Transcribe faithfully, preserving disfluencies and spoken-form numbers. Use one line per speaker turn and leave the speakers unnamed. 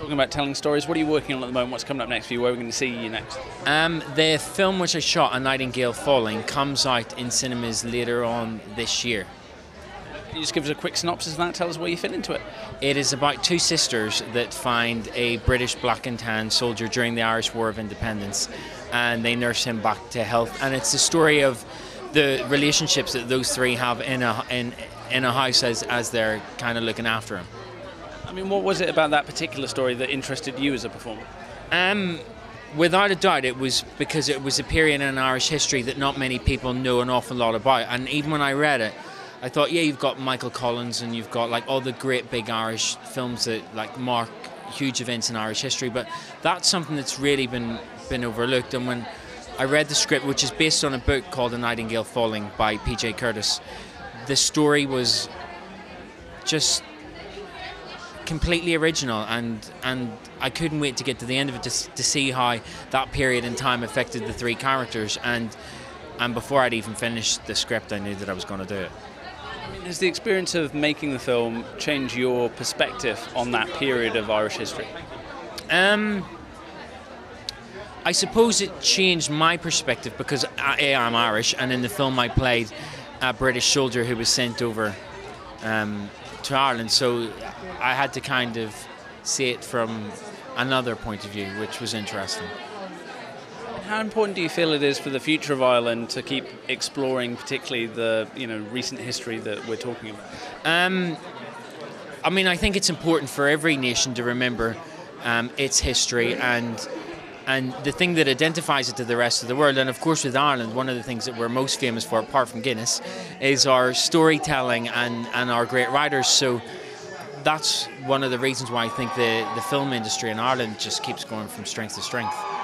Talking about telling stories, what are you working on at the moment? What's coming up next for you? Where are we going to see you next?
Um, the film which I shot, A Nightingale Falling, comes out in cinemas later on this year.
Can you just give us a quick synopsis of that? Tell us where you fit into it.
It is about two sisters that find a British black and tan soldier during the Irish War of Independence, and they nurse him back to health. And it's the story of the relationships that those three have in a in in a house as as they're kind of looking after him.
I mean, what was it about that particular story that interested you as a performer?
Um, without a doubt, it was because it was a period in Irish history that not many people know an awful lot about. And even when I read it, I thought, yeah, you've got Michael Collins and you've got like all the great big Irish films that like mark huge events in Irish history, but that's something that's really been been overlooked. And when I read the script, which is based on a book called A Nightingale Falling by P J Curtis, the story was just completely original, and and I couldn't wait to get to the end of it to, to see how that period in time affected the three characters. And and before I'd even finished the script, I knew that I was going to do it.
I mean, has the experience of making the film changed your perspective on that period of Irish history?
Um, I suppose it changed my perspective because A, I'm Irish, and in the film I played a British soldier who was sent over um, to Ireland, so I had to kind of see it from another point of view, which was interesting.
How important do you feel it is for the future of Ireland to keep exploring, particularly the you know recent history that we're talking about?
Um, I mean, I think it's important for every nation to remember um, its history and and the thing that identifies it to the rest of the world. And of course, with Ireland, one of the things that we're most famous for, apart from Guinness, is our storytelling and, and our great writers. So that's one of the reasons why I think the, the film industry in Ireland just keeps going from strength to strength.